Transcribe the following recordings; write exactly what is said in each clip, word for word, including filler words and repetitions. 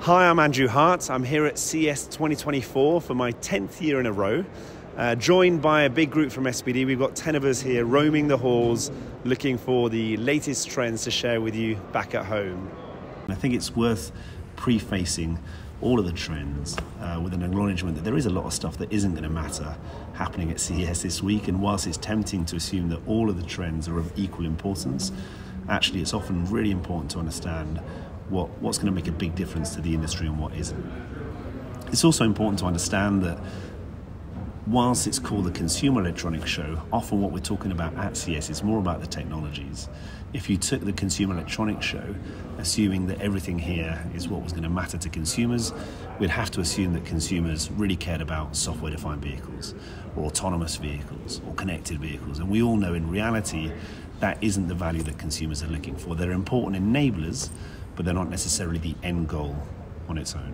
Hi, I'm Andrew Hart. I'm here at C E S twenty twenty-four for my tenth year in a row, uh, joined by a big group from S B D. We've got ten of us here roaming the halls, looking for the latest trends to share with you back at home. I think it's worth prefacing all of the trends uh, with an acknowledgement that there is a lot of stuff that isn't going to matter happening at C E S this week, and whilst it's tempting to assume that all of the trends are of equal importance, actually it's often really important to understand what, what's going to make a big difference to the industry and what isn't. It's also important to understand that whilst it's called the Consumer Electronics Show, often what we're talking about at C E S is more about the technologies. If you took the Consumer Electronics Show, assuming that everything here is what was going to matter to consumers, we'd have to assume that consumers really cared about software-defined vehicles, or autonomous vehicles, or connected vehicles. And we all know in reality that isn't the value that consumers are looking for. They're important enablers, but they're not necessarily the end goal on its own.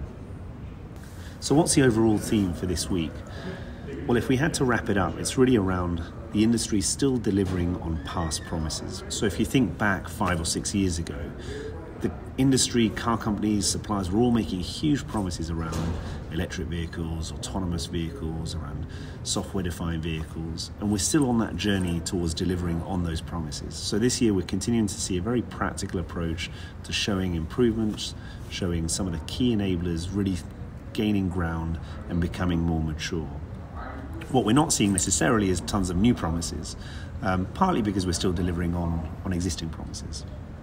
So what's the overall theme for this week? Well, if we had to wrap it up, it's really around the industry still delivering on past promises. So if you think back five or six years ago, the industry, car companies, suppliers were all making huge promises around electric vehicles, autonomous vehicles, around software-defined vehicles, and we're still on that journey towards delivering on those promises. So this year we're continuing to see a very practical approach to showing improvements, showing some of the key enablers really gaining ground and becoming more mature. What we're not seeing necessarily is tons of new promises, um, partly because we're still delivering on, on existing promises.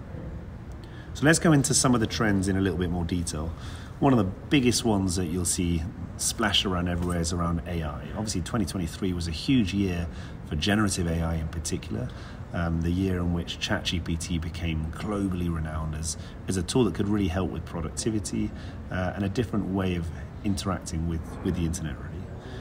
So let's go into some of the trends in a little bit more detail. One of the biggest ones that you'll see splashed around everywhere is around A I. Obviously twenty twenty-three was a huge year for generative A I in particular, um, the year in which ChatGPT became globally renowned as, as a tool that could really help with productivity uh, and a different way of interacting with, with the internet really.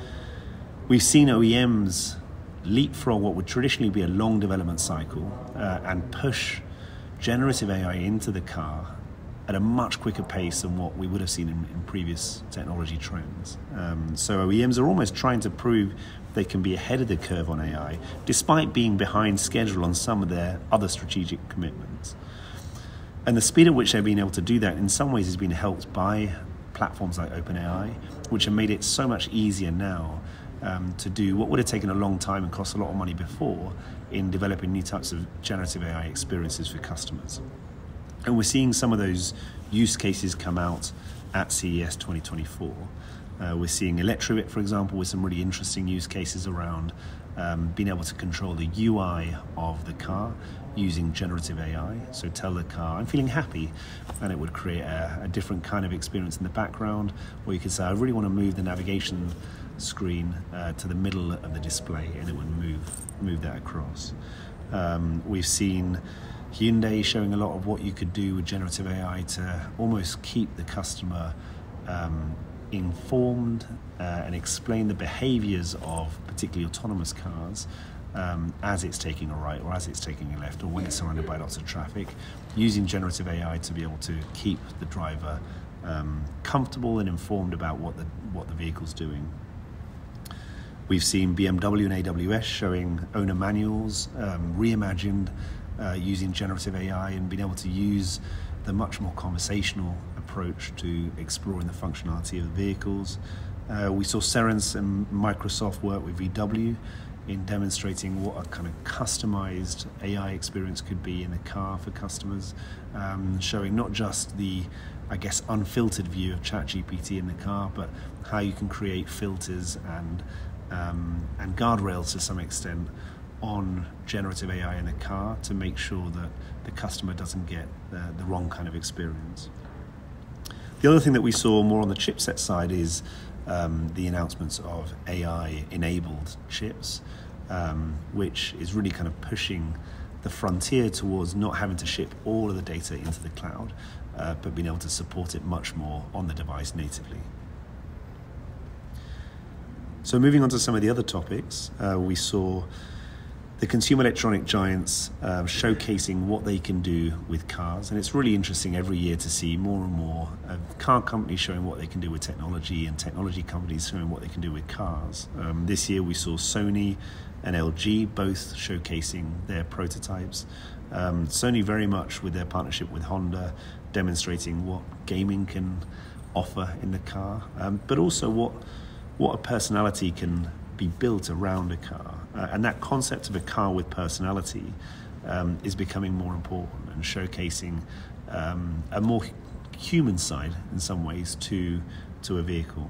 We've seen O E Ms leapfrog what would traditionally be a long development cycle uh, and push generative A I into the car at a much quicker pace than what we would have seen in, in previous technology trends. Um, so O E Ms are almost trying to prove they can be ahead of the curve on A I, despite being behind schedule on some of their other strategic commitments. And the speed at which they've been able to do that in some ways has been helped by platforms like OpenAI, which have made it so much easier now Um, to do what would have taken a long time and cost a lot of money before in developing new types of generative A I experiences for customers. And we're seeing some of those use cases come out at C E S twenty twenty-four. Uh, we're seeing Electrobit, for example, with some really interesting use cases around um, being able to control the U I of the car using generative A I. So tell the car, I'm feeling happy, and it would create a, a different kind of experience in the background, or you could say, I really want to move the navigation screen uh, to the middle of the display, and it would move move that across. Um, we've seen Hyundai showing a lot of what you could do with generative A I to almost keep the customer um, informed uh, and explain the behaviors of particularly autonomous cars um, as it's taking a right or as it's taking a left or when it's surrounded by lots of traffic, using generative A I to be able to keep the driver um, comfortable and informed about what the what the vehicle's doing. We've seen B M W and A W S showing owner manuals, um, reimagined uh, using generative A I and being able to use the much more conversational approach to exploring the functionality of the vehicles. Uh, we saw Cerence and Microsoft work with V W in demonstrating what a kind of customized A I experience could be in a car for customers, um, showing not just the, I guess, unfiltered view of ChatGPT in the car, but how you can create filters and Um, and guardrails to some extent on generative A I in the car to make sure that the customer doesn't get the, the wrong kind of experience. The other thing that we saw more on the chipset side is um, the announcements of A I-enabled chips, um, which is really kind of pushing the frontier towards not having to ship all of the data into the cloud, uh, but being able to support it much more on the device natively. So moving on to some of the other topics, uh, we saw the consumer electronic giants uh, showcasing what they can do with cars. And it's really interesting every year to see more and more uh, car companies showing what they can do with technology and technology companies showing what they can do with cars. Um, this year we saw Sony and L G both showcasing their prototypes. Um, Sony very much with their partnership with Honda, demonstrating what gaming can offer in the car, um, but also what what a personality can be built around a car. Uh, and that concept of a car with personality um, is becoming more important and showcasing um, a more human side in some ways to to a vehicle.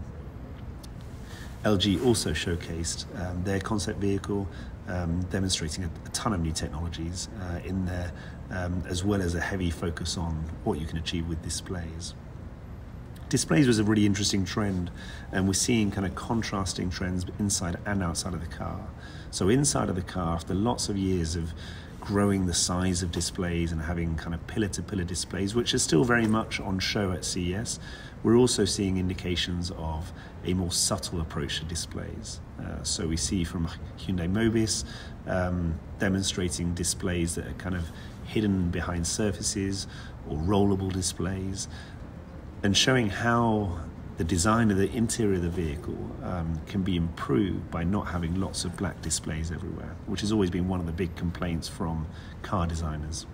L G also showcased um, their concept vehicle, um, demonstrating a, a ton of new technologies uh, in there, um, as well as a heavy focus on what you can achieve with displays. Displays was a really interesting trend, and we're seeing kind of contrasting trends inside and outside of the car. So inside of the car, after lots of years of growing the size of displays and having kind of pillar-to-pillar displays, which are still very much on show at C E S, we're also seeing indications of a more subtle approach to displays. Uh, so we see from Hyundai Mobis um, demonstrating displays that are kind of hidden behind surfaces or rollable displays, and showing how the design of the interior of the vehicle um, can be improved by not having lots of black displays everywhere, which has always been one of the big complaints from car designers.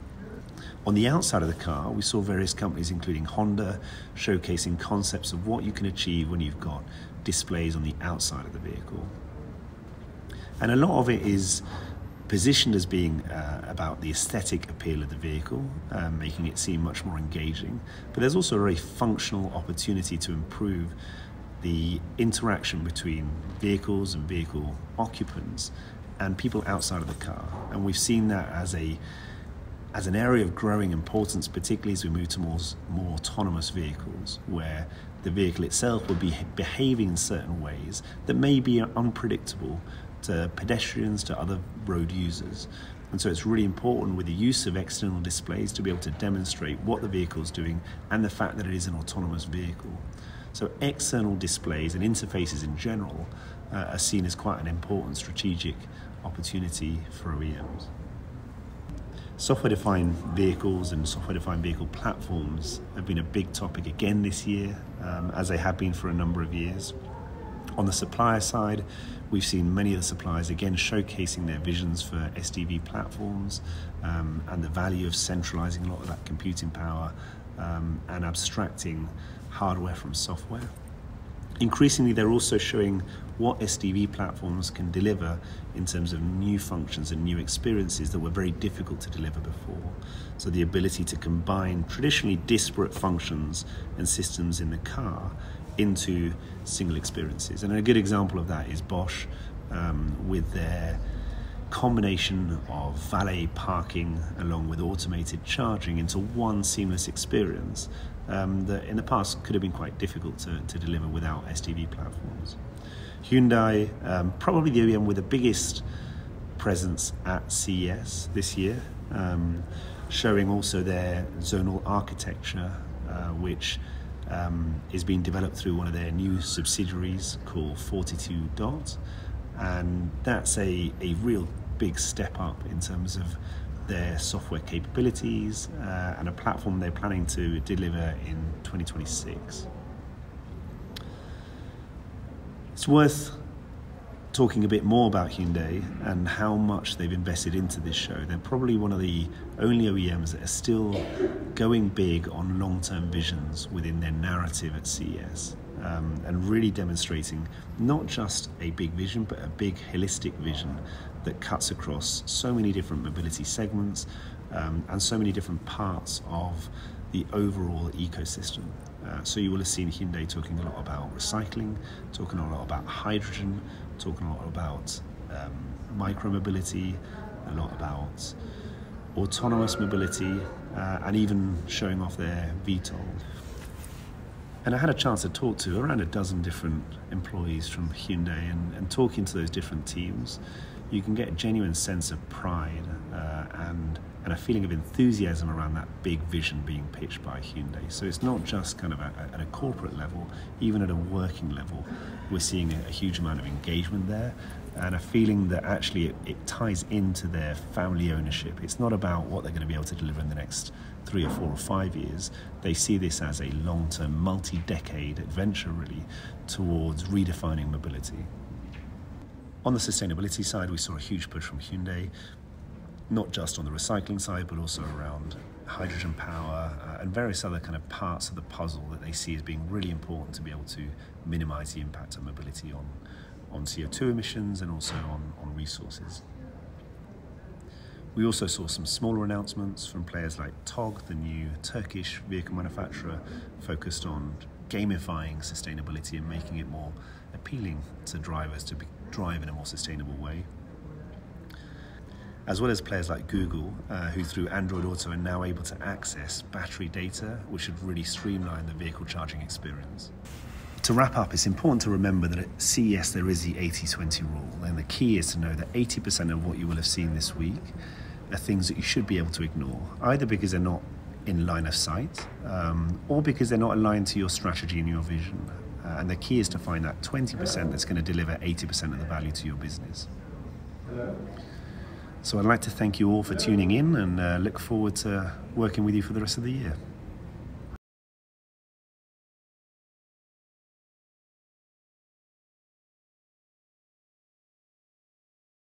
On the outside of the car, we saw various companies, including Honda, showcasing concepts of what you can achieve when you've got displays on the outside of the vehicle. And a lot of it is positioned as being uh, about the aesthetic appeal of the vehicle, um, making it seem much more engaging. But there's also a very functional opportunity to improve the interaction between vehicles and vehicle occupants and people outside of the car. And we've seen that as a as an area of growing importance, particularly as we move to more, more autonomous vehicles, where the vehicle itself will be behaving in certain ways that may be unpredictable to pedestrians, to other road users. And so it's really important with the use of external displays to be able to demonstrate what the vehicle is doing and the fact that it is an autonomous vehicle. So external displays and interfaces in general uh, are seen as quite an important strategic opportunity for O E Ms. Software-defined vehicles and software-defined vehicle platforms have been a big topic again this year, um, as they have been for a number of years. On the supplier side, we've seen many of the suppliers again showcasing their visions for S D V platforms um, and the value of centralizing a lot of that computing power um, and abstracting hardware from software. Increasingly, they're also showing what S D V platforms can deliver in terms of new functions and new experiences that were very difficult to deliver before. So the ability to combine traditionally disparate functions and systems in the car into single experiences. And a good example of that is Bosch um, with their combination of valet parking along with automated charging into one seamless experience um, that in the past could have been quite difficult to, to deliver without S D V platforms. Hyundai, um, probably the O E M with the biggest presence at C E S this year, um, showing also their zonal architecture, uh, which um, is being developed through one of their new subsidiaries called forty-two dot, and that's a, a real big step up in terms of their software capabilities uh, and a platform they're planning to deliver in twenty twenty-six. It's worth talking a bit more about Hyundai and how much they've invested into this show. They're probably one of the only O E Ms that are still going big on long-term visions within their narrative at C E S. Um, and really demonstrating not just a big vision, but a big holistic vision that cuts across so many different mobility segments um, and so many different parts of the overall ecosystem. Uh, so you will have seen Hyundai talking a lot about recycling, talking a lot about hydrogen, talking a lot about um, micro-mobility, a lot about autonomous mobility, uh, and even showing off their V TOL. And I had a chance to talk to around a dozen different employees from Hyundai, and, and talking to those different teams, you can get a genuine sense of pride uh, and, and a feeling of enthusiasm around that big vision being pitched by Hyundai. So it's not just kind of a, at a corporate level, even at a working level, we're seeing a, a huge amount of engagement there, and a feeling that actually it, it ties into their family ownership. It's not about what they're going to be able to deliver in the next three or four or five years. They see this as a long-term, multi-decade adventure, really, towards redefining mobility. On the sustainability side, we saw a huge push from Hyundai, not just on the recycling side, but also around hydrogen power, uh, and various other kind of parts of the puzzle that they see as being really important to be able to minimize the impact of mobility on, on C O two emissions and also on, on resources. We also saw some smaller announcements from players like T O G, the new Turkish vehicle manufacturer, focused on gamifying sustainability and making it more appealing to drivers to be, drive in a more sustainable way. As well as players like Google, uh, who through Android Auto are now able to access battery data, which should really streamline the vehicle charging experience. To wrap up, it's important to remember that at C E S there is the eighty twenty rule, and the key is to know that eighty percent of what you will have seen this week are things that you should be able to ignore, either because they're not in line of sight, um, or because they're not aligned to your strategy and your vision. Uh, and the key is to find that twenty percent that's going to deliver eighty percent of the value to your business. So I'd like to thank you all for tuning in and uh, look forward to working with you for the rest of the year.